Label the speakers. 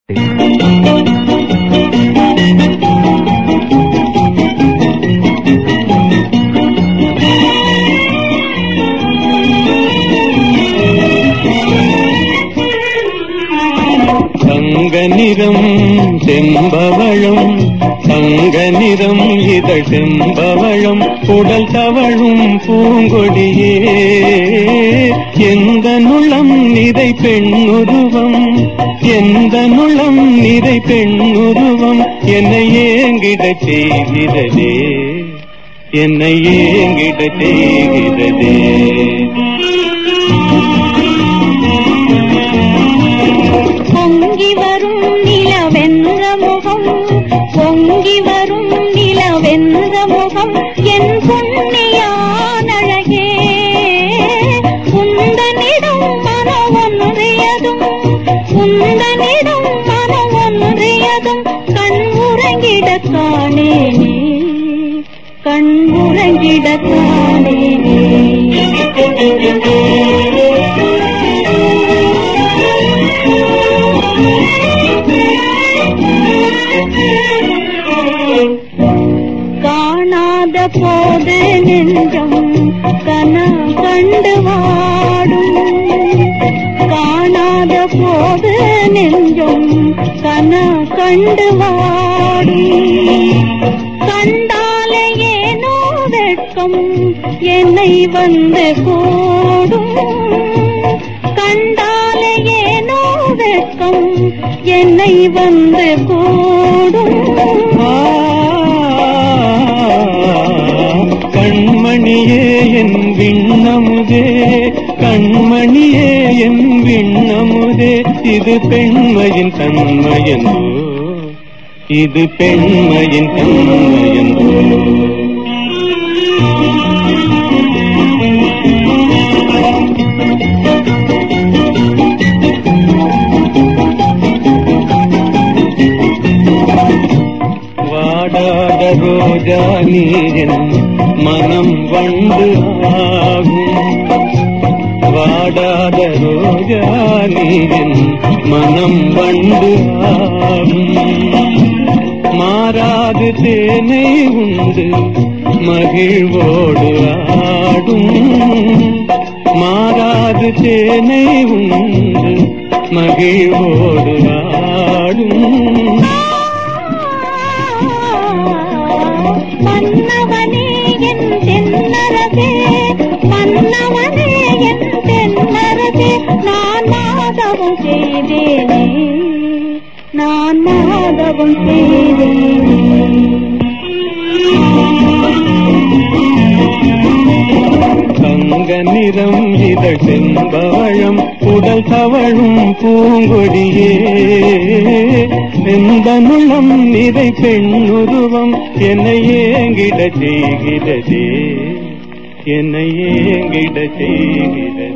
Speaker 1: தங்க நிறம் செம்பவழம், தங்க நிறம் இதழ் செம்பவழம், உடல் தவழும் பூங்கொடியே, எந்த நுளம் நிறை பெண்ணுருவம், எந்த நுளம் நிறை பெண்ணுருவம், என்னை ஏங்கிடச் செய்கிறதே, என்னை ஏங்கிடச் செய்கிறதே.
Speaker 2: பொங்கி வரும் நிலவென்ற முகம், பொங்கி வரும் நிலவென்ற முகம், என் பொன்னியான் அழகே, உந்தனிடம் மனம் ஒன்றியதும், உந்தனிடம் மனம் ஒன்றியதும், கண் உறங்கிடக் காணேனே, கண் உறங்கிடக் காணேனே. காணாத போது நெஞ்சம் கனா கண்டு வாடும், காணாத போது நெஞ்சம் கனா கண்டு வாடும், கண்டாலே ஏனோ வெட்கம் என்னை வந்து கூடும், கண்டாலே ஏனோ வெட்கம் என்னை வந்து கூடும்.
Speaker 1: கண்மணியே என் விண்ணமுதே, கண்மணியே என் விண்ணமுதே, இது பெண்மையின் தன்மையன்றோ, இது பெண்மையின் தன்மையன்றோ. வாடாத ரோஜா நீரின் மனம் வந்து ஆகும், வாடாத ரோஜா நீரின் மனம் வந்து ஆகும், மாறாது தேனை உண்டு மகிழ்வோடு ஆடும், மாறாது தேனை உண்டு மகிழ்வோடு ஆடும்.
Speaker 2: மன்னவனே என் தென்னரசே, மன்னவனே என் தென்னரசே, நான் மாதவம் செய்தேனே, நான் மாதவம் செய்தேனே.
Speaker 1: தங்க நிறம் இதழ் செம்பவழம், உடல் தவழும் பூங்கொடியே, எந்த நுளம் நிறை பெண்ணுருவம், என்னை ஏங்கிடச் செய்கிறதே, என்னை ஏங்கிடச் செய்கிறதே.